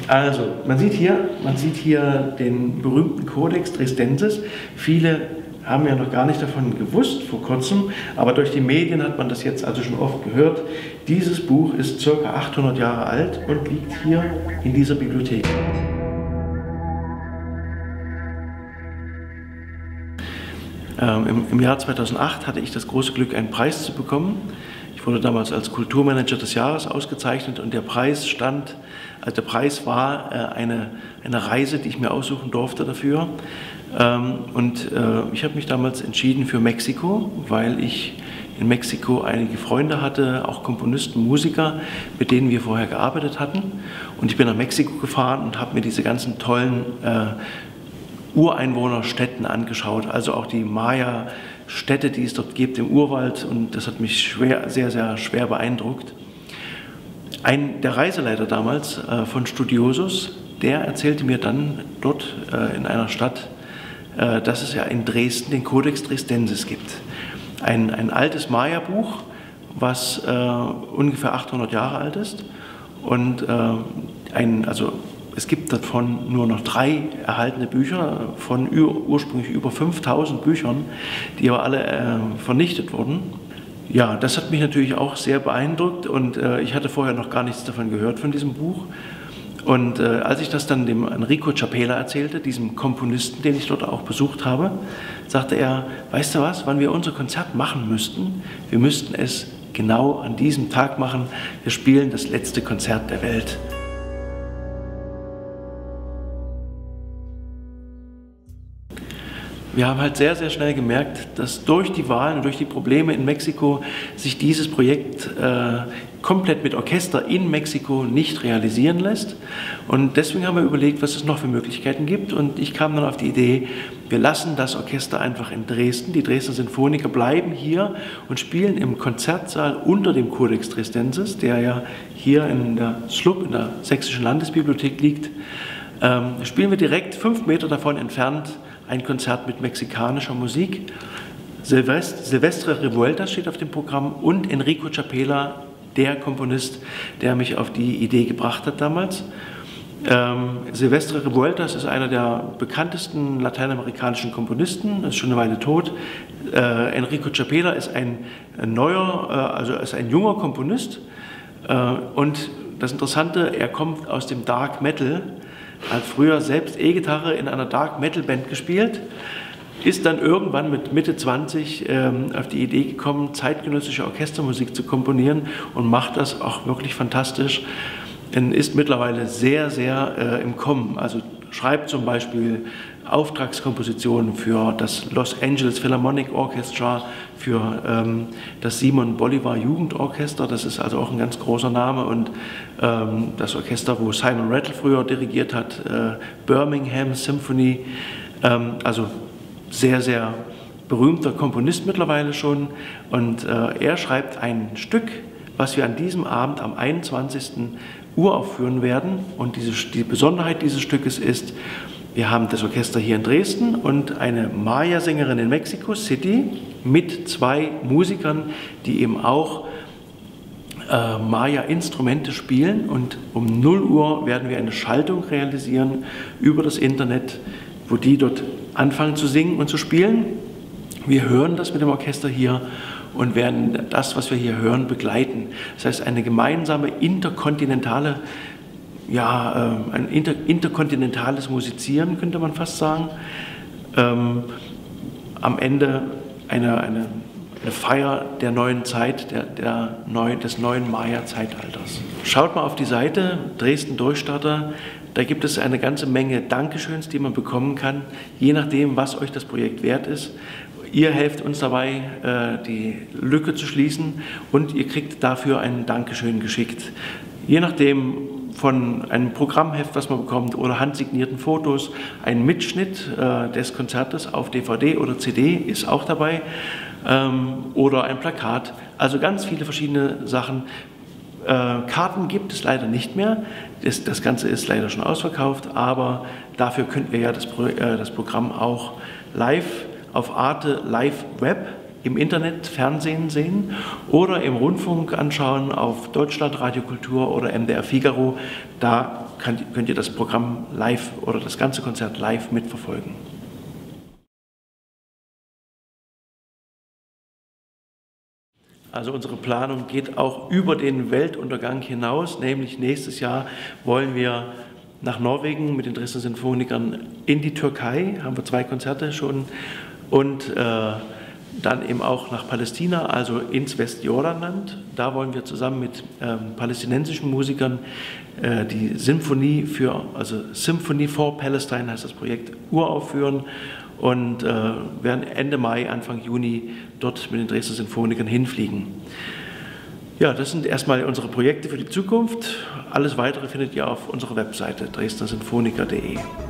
Also, man sieht hier den berühmten Codex Dresdensis. Viele haben ja noch gar nicht davon gewusst vor kurzem, aber durch die Medien hat man das jetzt also schon oft gehört. Dieses Buch ist ca. 800 Jahre alt und liegt hier in dieser Bibliothek. Im Jahr 2008 hatte ich das große Glück, einen Preis zu bekommen. Ich wurde damals als Kulturmanager des Jahres ausgezeichnet und der Preis war eine Reise, die ich mir aussuchen durfte dafür. Ich habe mich damals entschieden für Mexiko, weil ich in Mexiko einige Freunde hatte, auch Komponisten, Musiker, mit denen wir vorher gearbeitet hatten. Und ich bin nach Mexiko gefahren und habe mir diese ganzen tollen Ureinwohnerstätten angeschaut, also auch die Maya-Städte, die es dort gibt im Urwald, und das hat mich sehr, sehr schwer beeindruckt. Der Reiseleiter damals von Studiosus, der erzählte mir dann dort in einer Stadt, dass es ja in Dresden den Codex Dresdensis gibt. Ein altes Maya-Buch, was ungefähr 800 Jahre alt ist, und es gibt davon nur noch 3 erhaltene Bücher von ursprünglich über 5000 Büchern, die aber alle vernichtet wurden. Ja, das hat mich natürlich auch sehr beeindruckt, und ich hatte vorher noch gar nichts davon gehört, von diesem Buch. Und als ich das dann dem Enrico Chapela erzählte, diesem Komponisten, den ich dort auch besucht habe, sagte er: Weißt du was, wann wir unser Konzert machen müssten? Wir müssten es genau an diesem Tag machen. Wir spielen das letzte Konzert der Welt. Wir haben halt sehr, sehr schnell gemerkt, dass durch die Wahlen und durch die Probleme in Mexiko sich dieses Projekt komplett mit Orchester in Mexiko nicht realisieren lässt. Und deswegen haben wir überlegt, was es noch für Möglichkeiten gibt. Und ich kam dann auf die Idee, wir lassen das Orchester einfach in Dresden. Die Dresdner Sinfoniker bleiben hier und spielen im Konzertsaal unter dem Codex Dresdensis, der ja hier in der SLUB, in der Sächsischen Landesbibliothek liegt. Spielen wir direkt 5 Meter davon entfernt ein Konzert mit mexikanischer Musik. Silvestre Revueltas steht auf dem Programm und Enrico Chapela, der Komponist, der mich auf die Idee gebracht hat damals. Silvestre Revueltas ist einer der bekanntesten lateinamerikanischen Komponisten, ist schon eine Weile tot. Enrico Chapela ist ein junger Komponist. Und das Interessante, er kommt aus dem Dark Metal, hat früher selbst E-Gitarre in einer Dark Metal Band gespielt, ist dann irgendwann mit Mitte 20 auf die Idee gekommen, zeitgenössische Orchestermusik zu komponieren, und macht das auch wirklich fantastisch. Er ist mittlerweile sehr, sehr im Kommen. Also schreibt zum Beispiel Auftragskompositionen für das Los Angeles Philharmonic Orchestra, für das Simon Bolivar Jugendorchester, das ist also auch ein ganz großer Name, und das Orchester, wo Simon Rattle früher dirigiert hat, Birmingham Symphony, also sehr, sehr berühmter Komponist mittlerweile schon, und er schreibt ein Stück, was wir an diesem Abend am 21. uraufführen werden, und die Besonderheit dieses Stückes ist, wir haben das Orchester hier in Dresden und eine Maya-Sängerin in Mexico City mit 2 Musikern, die eben auch Maya-Instrumente spielen, und um 0 Uhr werden wir eine Schaltung realisieren über das Internet, wo die dort anfangen zu singen und zu spielen. Wir hören das mit dem Orchester hier und werden das, was wir hier hören, begleiten. Das heißt, eine gemeinsame interkontinentales Musizieren, könnte man fast sagen. Am Ende eine Feier der neuen Zeit, des neuen Maya-Zeitalters. Schaut mal auf die Seite Dresden Durchstarter, da gibt es eine ganze Menge Dankeschöns, die man bekommen kann, je nachdem, was euch das Projekt wert ist. Ihr helft uns dabei, die Lücke zu schließen, und ihr kriegt dafür ein Dankeschön geschickt. Je nachdem von einem Programmheft, was man bekommt, oder handsignierten Fotos, ein Mitschnitt des Konzertes auf DVD oder CD ist auch dabei, oder ein Plakat. Also ganz viele verschiedene Sachen. Karten gibt es leider nicht mehr. Das Ganze ist leider schon ausverkauft, aber dafür könnt ihr ja das Programm auch live auf Arte Live Web im Internet, Fernsehen sehen oder im Rundfunk anschauen auf Deutschland, Radio Kultur oder MDR Figaro. Da könnt ihr das Programm live oder das ganze Konzert live mitverfolgen. Also unsere Planung geht auch über den Weltuntergang hinaus, nämlich nächstes Jahr wollen wir nach Norwegen mit den Dresdner Sinfonikern in die Türkei, haben wir 2 Konzerte schon, und dann eben auch nach Palästina, also ins Westjordanland. Da wollen wir zusammen mit palästinensischen Musikern die Symphonie also Symphony for Palestine heißt das Projekt, uraufführen und werden Ende Mai, Anfang Juni dort mit den Dresdner Sinfonikern hinfliegen. Ja, das sind erstmal unsere Projekte für die Zukunft. Alles Weitere findet ihr auf unserer Webseite dresdnersinfoniker.de.